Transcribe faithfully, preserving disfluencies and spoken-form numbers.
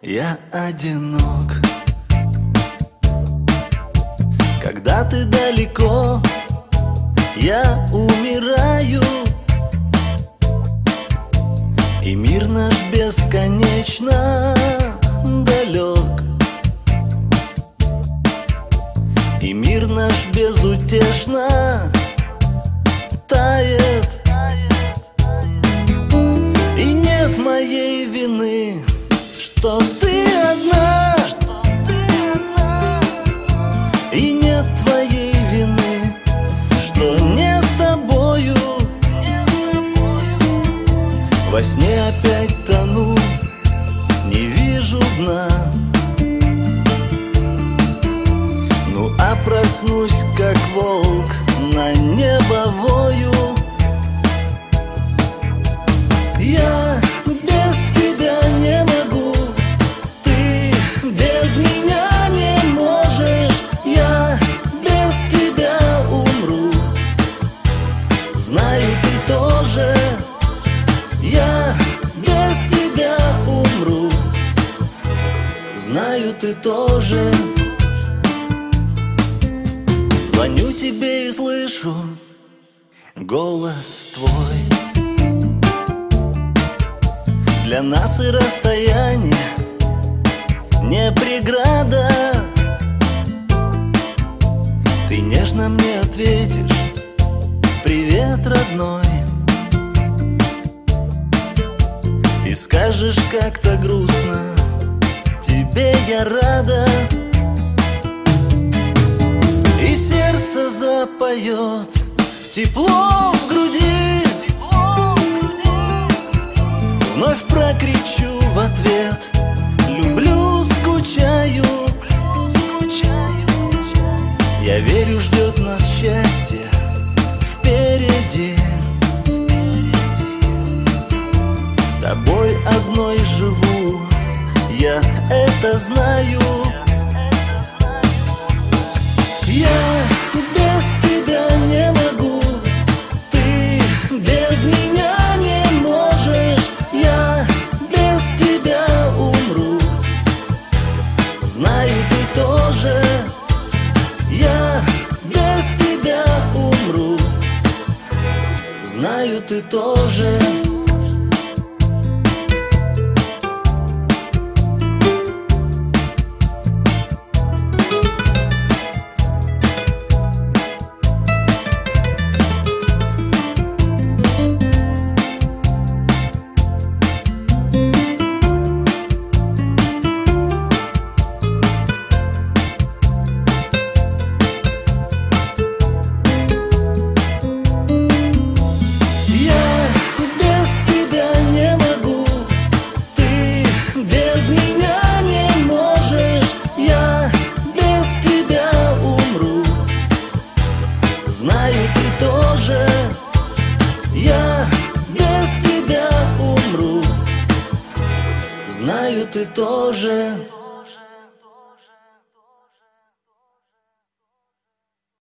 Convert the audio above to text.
Я одинок, когда ты далеко, я умираю, и мир наш бесконечно далек, и мир наш безутешно тает, и нет моей вины, что ты одна, и нет твоей вины, что не с тобою. Во сне опять тону, не вижу дна. Ну а проснусь, как волк, на небо вою. Я без тебя не могу, ты без меня не можешь. Я без тебя умру, знаю, ты тоже. Я без тебя умру, знаю, ты тоже. Звоню тебе и слышу голос твой. Для нас и расстояние не преграда. Ты нежно мне ответишь: привет, родной. И скажешь как-то грустно: тебе я рада. И сердце запоет тепло в груди. Вновь прокричу в ответ: люблю, скучаю. Я верю, ждет нас счастье впереди. Тобой одной живу, я это знаю. Я без тебя не могу, ты без меня не можешь. Я без тебя умру, знаю, ты тоже. Я без тебя умру, знаю, ты тоже. Знаю, ты тоже. Я без тебя умру, знаю, ты тоже.